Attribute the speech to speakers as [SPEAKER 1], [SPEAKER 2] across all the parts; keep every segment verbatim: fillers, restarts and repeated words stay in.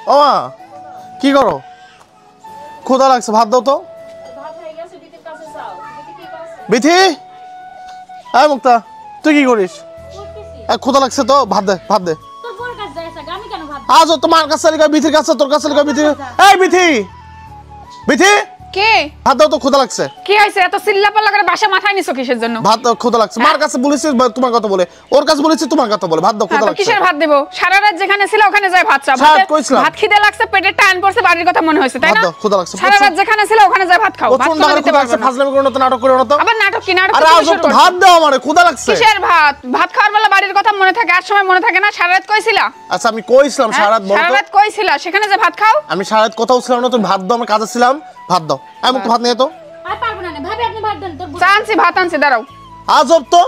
[SPEAKER 1] ও মা কি করো ক্ষুধা লাগছে ভাত দাও তো বিথি এই মুক্তা তুই কি করিস ক্ষুধা লাগছে তো ভাত দে ভাত দে আজ তোমার কাছে লিখা বিথির কাছে তোর কাছে লিখা বিথি এই বিথি বিথি
[SPEAKER 2] কে
[SPEAKER 1] ভাত দাও তো ক্ষুধা লাগছে
[SPEAKER 2] কি হইছে এত চিল্লাপাল্লা করে বাসা মাথায় নিছো কিসের জন্য
[SPEAKER 1] ভাত দাও ক্ষুধা লাগছে মার কাছে বলেছিস তোমার কথা বলে ওর কাছে বলেছিস তোমার কথা বলে ভাত দাও ক্ষুধা লাগছে
[SPEAKER 2] কিসের ভাত দেব সারা রাত যেখানে ছিল ওখানে যাই ভাত চাও ভাত খিদে লাগছে পেটে টান পড়ছে বাড়ির কথা মনে হইছে তাই না
[SPEAKER 1] ক্ষুধা লাগছে
[SPEAKER 2] সারা রাত যেখানে ছিল ওখানে যাই ভাত খাও ভাত
[SPEAKER 1] ক্ষুধা লাগছে ফাজলামি করো না তো নাটক করো না তো
[SPEAKER 2] আবার নাটক কি নাটক
[SPEAKER 1] আরে আজ তো ভাত দাও আমারে ক্ষুধা লাগছে
[SPEAKER 2] কিসের ভাত ভাত খাওয়ার বেলা বাড়ির কথা মনে থাকে আর সময় মনে থাকে না সারা রাত কইছিলা
[SPEAKER 1] আচ্ছা আমি কইছিলাম সারা রাত বলতো
[SPEAKER 2] সারা রাত কইছিলা সেখানে যে ভাত খাও
[SPEAKER 1] আমি সারা রাত কোথাও ছিলাম না তুমি ভাত দাও আমি কাজে ছিলাম ভাত দাও আমি তো ভাত নিয়ে তো
[SPEAKER 3] আর পারবো না ভাবি আপনি ভাত দেন তোর
[SPEAKER 2] চানছি ভাত আনছি দাঁড়াও
[SPEAKER 1] আজব তো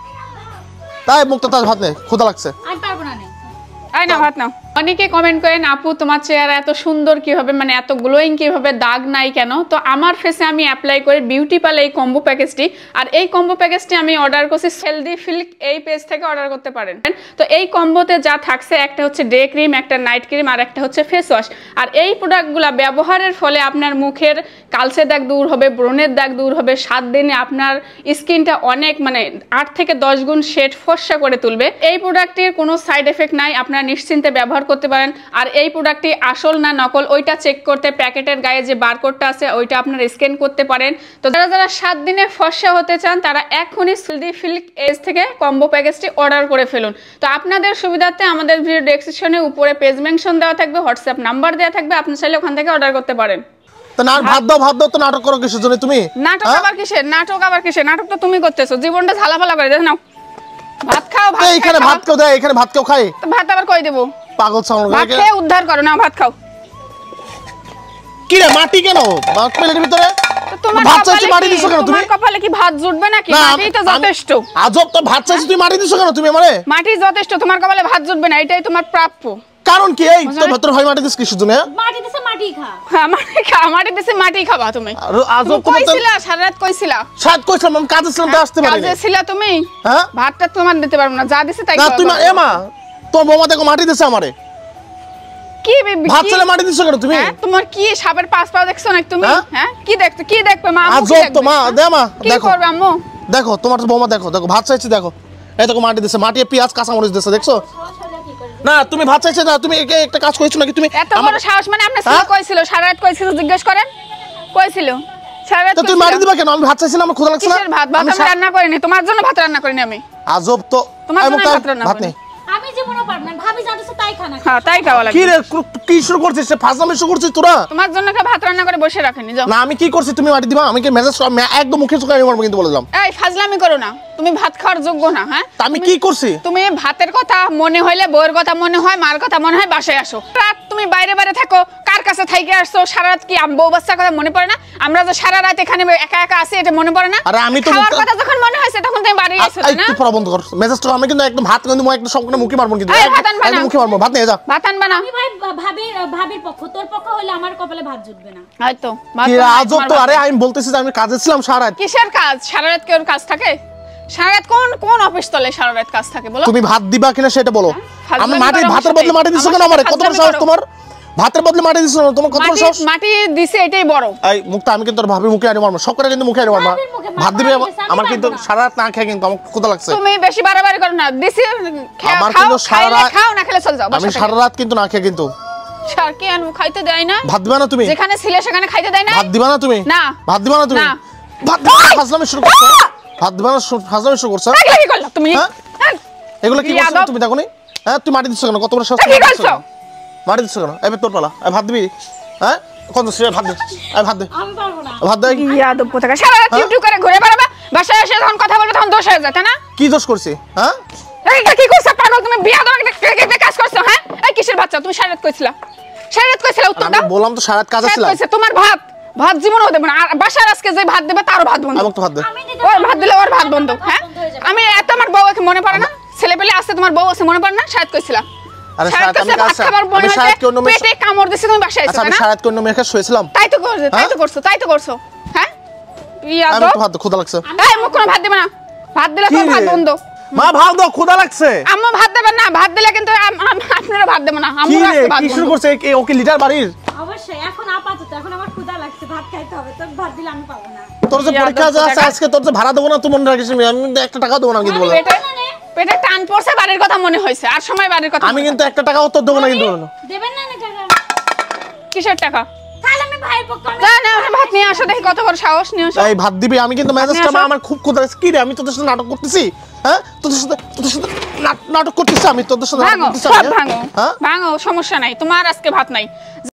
[SPEAKER 1] তাই মুক্তা তার ভাত নে ক্ষুধা লাগছে
[SPEAKER 3] আর পারবো না
[SPEAKER 2] আই না ভাত নাও অনেকে কমেন্ট করেন আপু তোমার চেহারা এত সুন্দর কিভাবে মানে এত গ্লোয়িং কিভাবে দাগ নাই কেন তো আমার ফেসে আমি অ্যাপ্লাই করি বিউটি পাল এই কম্বো প্যাকেজটি আর এই কম্বো প্যাকেজটি আমি অর্ডার করছি হেলদি ফিল্ক এই পেজ থেকে অর্ডার করতে পারেন তো এই কম্বোতে যা থাকছে একটা হচ্ছে ডে ক্রিম একটা নাইট ক্রিম আর একটা হচ্ছে ফেস ওয়াশ আর এই প্রোডাক্টগুলো ব্যবহারের ফলে আপনার মুখের কালচে দাগ দূর হবে ব্রণের দাগ দূর হবে সাত দিনে আপনার স্কিনটা অনেক মানে আট থেকে দশ গুণ শেড ফর্সা করে তুলবে এই প্রোডাক্টটির কোনো সাইড এফেক্ট নাই আপনারা নিশ্চিন্তে ব্যবহার করতে পারেন আর এই প্রোডাক্টটি আসল না নকল ওইটা চেক করতে প্যাকেটের গায়ে যে বারকোডটা আছে ওইটা আপনারা স্ক্যান করতে পারেন তো যারা যারা সাত দিনে ফর্সা হতে চান তারা এখনই হেলদি ফিল্ক এজ থেকে কম্বো প্যাকেজটি অর্ডার করে ফেলুন তো আপনাদের সুবিধার্থে আমাদের ভিডিও ডেসক্রিপশনে উপরে পেজ মেনশন দেওয়া থাকবে হোয়াটসঅ্যাপ নাম্বার দেওয়া থাকবে আপনি চাইলে ওখান থেকে অর্ডার করতে পারেন
[SPEAKER 1] তো না ভাত দাও ভাত দাও তো নাটক করো কিসের জন্য তুমি
[SPEAKER 2] নাটক আবার কিসের নাটক আবার কিসের নাটক তো তুমি করতেছো জীবনটা ঝালাফালা করে দেখো নাও ভাত খাও ভাত
[SPEAKER 1] এখানে ভাত কেউ দেয় এখানে ভাত কেউ খায়
[SPEAKER 2] ভাত আবার কই দেব
[SPEAKER 1] পাগল ছাগল
[SPEAKER 2] ভাত খেয়ে উদ্ধার করো না ভাত খাও
[SPEAKER 1] কি রে মাটি কেন ভাত প্লেটের ভিতরে
[SPEAKER 2] তোমার
[SPEAKER 1] ভাত চাইছি মাটি দিছো কেন তুমি
[SPEAKER 2] তোমার কপালে কি ভাত জুটবে নাকি মাটি তো যথেষ্ট
[SPEAKER 1] আজব তো ভাত চাইছি তুমি মাটি দিছো কেন তুমি আমারে
[SPEAKER 2] মাটি যথেষ্ট তোমার কপালে ভাত জুটবে না এটাই তোমার প্রাপ্য
[SPEAKER 1] কারণ কি এই তো ভেতর হয় মাটি দিছ কিসের জন্য
[SPEAKER 3] মাটি দিছে মাটি খা
[SPEAKER 2] হ্যাঁ মাটি খা মাটি দিছে মাটি খাবা তুমি
[SPEAKER 1] আজব তো
[SPEAKER 2] কইছিলা সারা রাত কইছিলা
[SPEAKER 1] সাত কইছিলাম আমি কাজে ছিলাম তো আসতে পারি না
[SPEAKER 2] কাজে ছিলা তুমি
[SPEAKER 1] হ্যাঁ
[SPEAKER 2] ভাতটা তোমার দিতে পারবো না যা দিছে তাই
[SPEAKER 1] না তুমি এ মা তোর বৌমা দেখো মাটি দিছে আমারে
[SPEAKER 2] কি বেবি
[SPEAKER 1] ভাত চলে মাটি দিছো কেন তুমি
[SPEAKER 2] হ্যাঁ তোমার কি সাপের পাঁচ পা দেখছো না তুমি হ্যাঁ কি দেখছো কি দেখবে মা
[SPEAKER 1] আজব তো মা দে মা
[SPEAKER 2] দেখো কি করবে আম্মু
[SPEAKER 1] দেখো তোমার বৌমা দেখো দেখো ভাত চাইছি দেখো এই দেখো মাটি দিছে মাটি পেঁয়াজ কাঁচা মরিচ দিছে দেখছো না তুমি ভাত চাইছো না তুমি একটা কাজ কইছো নাকি তুমি
[SPEAKER 2] এত বড় সাহস মানে আপনি ছিল কইছিল সারা রাত কইছিল জিজ্ঞেস করেন কইছিল সারা রাত
[SPEAKER 1] তুমি মাটি দিবা কেন আমি ভাত চাইছিলাম আমার ক্ষুধা লাগছে না
[SPEAKER 2] কিসের ভাত ভাত আমি রান্না করিনি তোমার জন্য ভাত রান্না করিনি আমি
[SPEAKER 1] আজব তো
[SPEAKER 2] তোমার জন্য ভাত রান্না
[SPEAKER 1] ভাত নেই
[SPEAKER 3] আমি জীবনও পারব না ভাবি যা দিছে তাই খানা
[SPEAKER 2] হ্যাঁ তাই খাওয়া লাগে
[SPEAKER 1] কি রে কি শুরু করছিস ফাজলামি শুরু করছিস তোরা
[SPEAKER 2] তোমার জন্য কে ভাত রান্না করে বসে রাখেনি যাও
[SPEAKER 1] না আমি কি করছি তুমি মাটি দিবা আমি কি মেজাজ একদম মুখে চোখে আমি মারবো কিন্তু বলে দিলাম
[SPEAKER 2] এই ফাজলামি করো না তুমি ভাত খাওয়ার যোগ্য না হ্যাঁ
[SPEAKER 1] আমি কি করছি
[SPEAKER 2] তুমি ভাতের কথা মনে হইলে বউয়ের কথা মনে হয় মার কথা মনে হয় বাসায় আসো রাত তুমি বাইরে বাইরে থাকো কার কাছে থাইকে আসছো সারা রাত কি বউ বাচ্চার কথা মনে পড়ে না আমরা যে সারা রাত এখানে একা একা আছি এটা মনে পড়ে না
[SPEAKER 1] আরে আমি তো
[SPEAKER 2] খাওয়ার কথা যখন মনে হয়েছে তখন তুমি বাড়ি আইছো না
[SPEAKER 1] একটু পড়া বন্ধ কর মেজাজটা আমি কিন্তু একদম ভাত কিন্তু মই একদম সম্পূর্ণ মুখে মারবো কিন্তু একদম মুখে মারবো ভাত নিয়ে যা
[SPEAKER 2] ভাত আনবা না
[SPEAKER 3] আমি ভাই ভাবির ভাবির পক্ষ তোর পক্ষ হইলে আমার কপালে ভাত জুটবে না
[SPEAKER 2] হয়তো
[SPEAKER 1] কি আজব তো আরে আমি বলতেছি যে আমি কাজে ছিলাম সারা রাত
[SPEAKER 2] কিসের কাজ সারা রাত কি ওর কাজ থাকে সারা রাত কোন কোন অফিস তলে সারা রাত কাজ থাকে বলো
[SPEAKER 1] তুমি ভাত দিবা কিনা সেটা বলো আমি মাটি ভাতের বদলে মাটি দিছো কেন আমারে কত বড় সাহস তোমার ভাতের বদলে মাটি দিছো তোমার কত বড় সাহস
[SPEAKER 2] মাটি দিছে এটাই বড়
[SPEAKER 1] এই মুক্তা আমি কিন্তু তোর ভাবি মুখে আনি মারবো সব করে কিন্তু মুখে আনি মারবো ভাত দিবে আমার কিন্তু সারা রাত না খেয়ে কিন্তু আমার ক্ষুধা লাগছে
[SPEAKER 2] তুমি বেশি বাড়াবাড়ি করো না দিছি
[SPEAKER 1] আমার কিন্তু সারা রাত
[SPEAKER 2] খাও না খেলে চল যাও
[SPEAKER 1] আমি সারা রাত কিন্তু না খেয়ে কিন্তু
[SPEAKER 2] সার কি আনবো খাইতে দেয় না
[SPEAKER 1] ভাত দিবা না তুমি
[SPEAKER 2] যেখানে ছিলে সেখানে খাইতে দেয় না
[SPEAKER 1] ভাত দিবা না তুমি
[SPEAKER 2] না
[SPEAKER 1] ভাত দিবা না তুমি ভাত ফাজলামি শুরু করছো ভাত দিবা না ফাজলামি শুরু করছো
[SPEAKER 2] কি করলা তুমি
[SPEAKER 1] এগুলো কি করছো তুমি দেখোনি হ্যাঁ তুমি মাটি দিছো কেন কত বড় সাহস
[SPEAKER 2] কি করছো
[SPEAKER 1] মাটি দিছো কেন এবার তোর পালা এই ভাত দিবি হ্যাঁ কত সে ভাত দে এই ভাত দে
[SPEAKER 3] আমি পারবো না
[SPEAKER 1] ভাত দে
[SPEAKER 2] ইয়াদব কোথাকার সারা রাত টিউটিউ করে ঘুরে বেড়াবা বাসায় এসে যখন কথা বলবে তখন দোষ হয়ে যায় তাই না
[SPEAKER 1] কি দোষ করছি হ্যাঁ
[SPEAKER 2] এই কি করছ পাগল তুমি বিয়া দাও একটা কাজ করছো হ্যাঁ এই কিসের বাচ্চা তুমি সারা রাত কইছিলা সারা রাত কইছিলা উত্তর দাও
[SPEAKER 1] আমি বললাম তো সারা রাত কাজে ছিলাম
[SPEAKER 2] কইছে তোমার ভাত ভাত জীবনও দেব না আর বাসার আজকে যে ভাত দেবে তারও ভাত বন্ধ
[SPEAKER 1] আমাকে তো ভাত দে
[SPEAKER 2] ওর ভাত দিলে ওর ভাত বন্ধ হ্যাঁ আমি এত আমার বউকে মনে পড়ে না ছেলে পেলে আছে তোমার বউ আছে মনে পড়ে না সারাত কইছিলা
[SPEAKER 1] আরে সারাত আমি কাজ আমি সারাত কোন মেয়ে
[SPEAKER 2] পেটে কামড় দিছে তুমি বাসায় আইছো না
[SPEAKER 1] আমি সারাত কোন মেয়ে শুয়েছিলাম
[SPEAKER 2] তাই তো করছো তাই তো করছো তাই তো করছো হ্যাঁ ইয়া
[SPEAKER 1] আমি তো ভাত ক্ষুধা লাগছে
[SPEAKER 2] এই মুখ কোনো ভাত দিবে না ভাত দিলে তো ভাত বন্ধ
[SPEAKER 1] মা ভাত দাও, ক্ষুধা লাগছে।
[SPEAKER 2] আম্মু ভাত দেবেন না, ভাত দিলে কিন্তু আম- আম- আপনারা ভাত দেবেন না,
[SPEAKER 1] কি
[SPEAKER 2] আম্মু
[SPEAKER 1] রে,
[SPEAKER 2] আজকে ভাত
[SPEAKER 1] কি শুরু
[SPEAKER 2] বন্ধ।
[SPEAKER 1] করছে? এ- ওকে লিটার বাড়ির?
[SPEAKER 3] অবশ্যই এখন আপাতত এখন আমার ক্ষুধা লাগছে, ভাত খাইতে হবে, তোর ভাত দিলে আমি পাবো না।
[SPEAKER 1] তোর যে
[SPEAKER 2] ইয়া,
[SPEAKER 1] পরীক্ষা
[SPEAKER 2] দশ
[SPEAKER 1] আছে
[SPEAKER 2] টাকা।
[SPEAKER 1] আজকে, তোর যে ভাড়া দেবো না তুই মনে রাখিস, আমি কিন্তু একটা টাকাও দেবো না কিন্তু বলে।
[SPEAKER 2] পেটে পেটে টান পড়ছে, বাড়ির কথা মনে হয়েছে, আর সময় বাড়ির কথা
[SPEAKER 1] আমি
[SPEAKER 2] মনে
[SPEAKER 1] কিন্তু একটা টাকাও তোর দেবো না কিন্তু বলো।
[SPEAKER 3] দেবেন না না টাকা?
[SPEAKER 2] হয়। কিসের টাকা?
[SPEAKER 3] তাহলে আমি ভাইয়ের পক্ষ আমি-
[SPEAKER 2] যা না, ভাত নিয়ে আসো, দেখি কত বড় সাহস নিয়ে আসো।
[SPEAKER 1] এই ভাত দিবি, আমি কিন্তু মেজাজটা
[SPEAKER 2] আসো।
[SPEAKER 1] মা আমার খুব ক্ষুধা লাগছে। কি রে, আমি তোদের সাথে নাটক করতেছি? হ্যাঁ, তোদের সাথে তোদের সাথে নাট- নাটক করতেছি আমি, তোদের সাথে নাটক
[SPEAKER 2] ভাঙো
[SPEAKER 1] করতেছি
[SPEAKER 2] সব
[SPEAKER 1] আমি,
[SPEAKER 2] ভাঙো
[SPEAKER 1] হ্যাঁ?
[SPEAKER 2] ভাঙো, সমস্যা নাই, তোমার আজকে ভাত নাই।